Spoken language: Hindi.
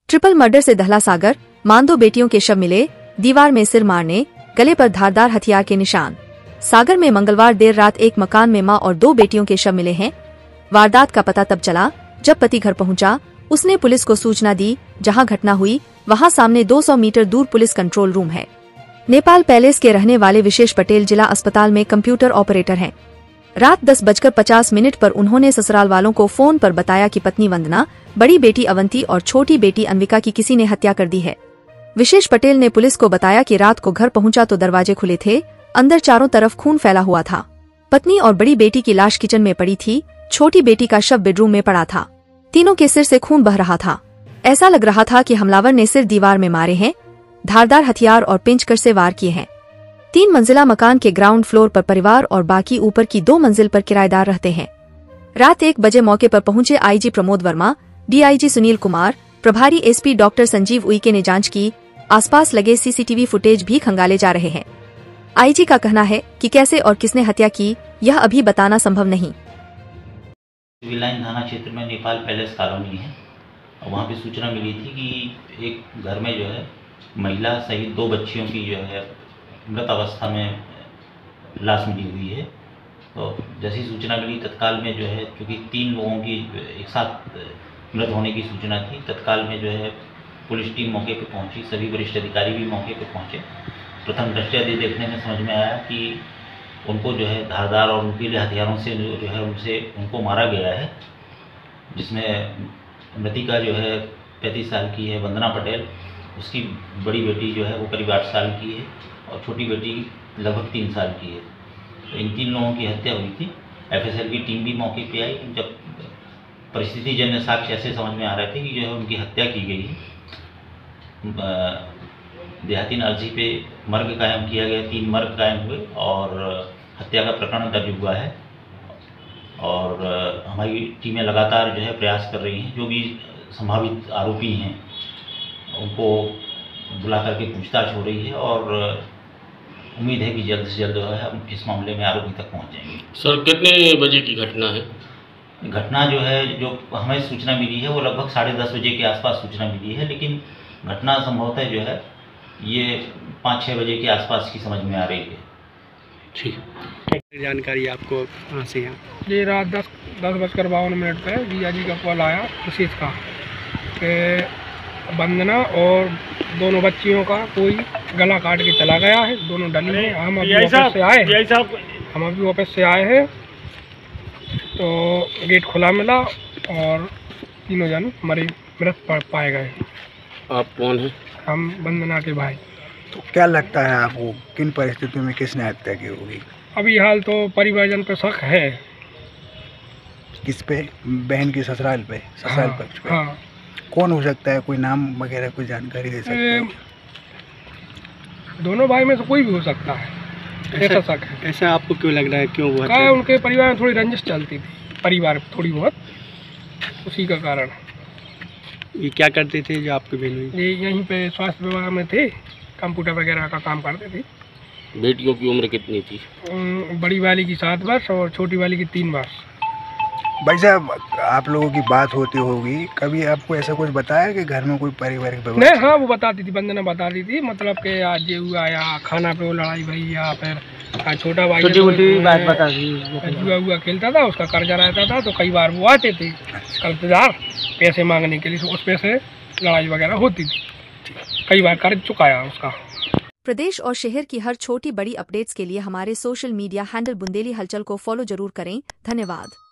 ट्रिपल मर्डर से दहला सागर, मांदो बेटियों के शव मिले, दीवार में सिर मारने, गले पर धारदार हथियार के निशान। सागर में मंगलवार देर रात एक मकान में मां और 2 बेटियों के शव मिले हैं। वारदात का पता तब चला जब पति घर पहुंचा। उसने पुलिस को सूचना दी। जहां घटना हुई वहां सामने 200 मीटर दूर पुलिस कंट्रोल रूम है। नेपाल पैलेस के रहने वाले विशेष पटेल जिला अस्पताल में कंप्यूटर ऑपरेटर हैं। रात 10:50 पर उन्होंने ससुराल वालों को फोन पर बताया कि पत्नी वंदना, बड़ी बेटी अवंती और छोटी बेटी अन्विका की किसी ने हत्या कर दी है। विशेष पटेल ने पुलिस को बताया कि रात को घर पहुंचा तो दरवाजे खुले थे, अंदर चारों तरफ खून फैला हुआ था। पत्नी और बड़ी बेटी की लाश किचन में पड़ी थी, छोटी बेटी का शव बेडरूम में पड़ा था। तीनों के सिर से खून बह रहा था। ऐसा लग रहा था कि हमलावर ने सिर दीवार में मारे हैं, धारदार हथियार और पेंचकस से वार किए हैं। 3 मंजिला मकान के ग्राउंड फ्लोर पर परिवार और बाकी ऊपर की 2 मंजिल पर किराएदार रहते हैं। रात 1 बजे मौके पर पहुंचे आईजी प्रमोद वर्मा, डीआईजी सुनील कुमार, प्रभारी एसपी डॉक्टर संजीव उइके ने जांच की। आसपास लगे सीसीटीवी फुटेज भी खंगाले जा रहे हैं। आईजी का कहना है कि कैसे और किसने हत्या की यह अभी बताना संभव नहीं। सिविल लाइन थाना क्षेत्र में नेपाल पैलेस कॉलोनी है और वहाँ पे सूचना मिली थी कि एक घर में जो है महिला सहित 2 बच्चियों की जो है मृत अवस्था में लाश मिली हुई है। तो जैसी सूचना मिली तत्काल में जो है, क्योंकि 3 लोगों की एक साथ मृत होने की सूचना थी, तत्काल में जो है पुलिस टीम मौके पर पहुंची। सभी वरिष्ठ अधिकारी भी मौके पर पहुंचे। प्रथम दृष्टया देखने में समझ में आया कि उनको जो है धारदार और नुकीले हथियारों से जो है उनको मारा गया है, जिसमें मृतिका जो है 35 साल की है, वंदना पटेल। उसकी बड़ी बेटी जो है वो करीब 8 साल की है और छोटी बेटी लगभग 3 साल की है। तो इन 3 लोगों की हत्या हुई थी। एफएसएल की टीम भी मौके पे आई। जब परिस्थिति जन्य साक्ष्य ऐसे समझ में आ रहे थे कि जो है उनकी हत्या की गई है। देहाती नालसी पे मर्ग कायम किया गया, 3 मर्ग कायम हुए और हत्या का प्रकरण दर्ज हुआ है। और हमारी टीमें लगातार जो है प्रयास कर रही हैं। जो भी संभावित आरोपी हैं उनको बुला करके पूछताछ हो रही है और उम्मीद है कि जल्द से जल्द जो है हम इस मामले में आरोपी तक पहुंच जाएंगे। सर, कितने बजे की घटना है? घटना जो है, जो हमें सूचना मिली है वो लगभग 10:30 बजे के आसपास सूचना मिली है, लेकिन घटना संभवतः जो है ये 5-6 बजे के आसपास की समझ में आ रही है। ठीक। जानकारी आपको कहाँ से है? ये रात 10:52 पर डीआईजी का कॉल आया विशेष का कि वंदना और दोनों बच्चियों का कोई गला काट के चला गया है। दोनों डली हैं। हम अभी ऑफिस से आए हैं तो गेट खुला मिला और तीनों जन मृत पाए गए। आप कौन हैं? हम वंदना के भाई। तो क्या लगता है आपको, किन परिस्थितियों में किसने हत्या की होगी? अभी हाल तो परिवारजन पे शक है। किस पे? बहन की ससुराल पे, ससुराल पक्ष पे? हाँ। कौन हो सकता है? कोई नाम वगैरह कोई जानकारी दे सकते हो? दोनों भाई में से कोई भी हो सकता है, ऐसा शक है। ऐसा आपको क्यों लग रहा है? क्यों हुआ? क्या उनके परिवार में थोड़ी रंजिश चलती थी, परिवार थोड़ी बहुत, उसी का कारण। ये क्या करते थे जो आपकी बहन हुई? ये यहीं पे स्वास्थ्य विभाग में थे, कंप्यूटर वगैरह का काम करते थे। बेटियों की उम्र कितनी थी? बड़ी वाली की 7 वर्ष और छोटी वाली की 3 वर्ष। भाई साहब, आप लोगों की बात होती होगी, कभी आपको ऐसा कुछ बताया कि घर में कोई पारिवारिक नहीं? हाँ, वो बताती थी, वंदना बताती थी, मतलब कि आज ये हुआ या खाना पे वो लड़ाई भई या फिर छोटा भाई बात बता जुआ हुआ खेलता था, उसका कर्जा रहता था तो कई बार वो आते थे कर्जदार पैसे मांगने के लिए, तो उस पैसे लड़ाई वगैरह होती थी। कई बार कर्ज चुकाया उसका। प्रदेश और शहर की हर छोटी बड़ी अपडेट्स के लिए हमारे सोशल मीडिया हैंडल बुंदेली हलचल को फॉलो जरूर करें। धन्यवाद।